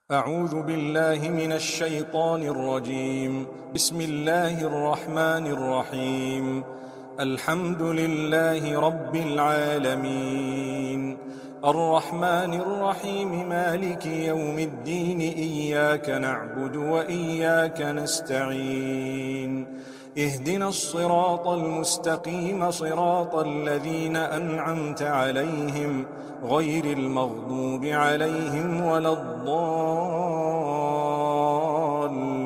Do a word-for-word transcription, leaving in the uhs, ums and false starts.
أعوذ بالله من الشيطان الرجيم. بسم الله الرحمن الرحيم. الحمد لله رب العالمين، الرحمن الرحيم، مالك يوم الدين، إياك نعبد وإياك نستعين، اهدنا الصراط المستقيم، صراط الذين أنعمت عليهم غير المغضوب عليهم ولا الضالين.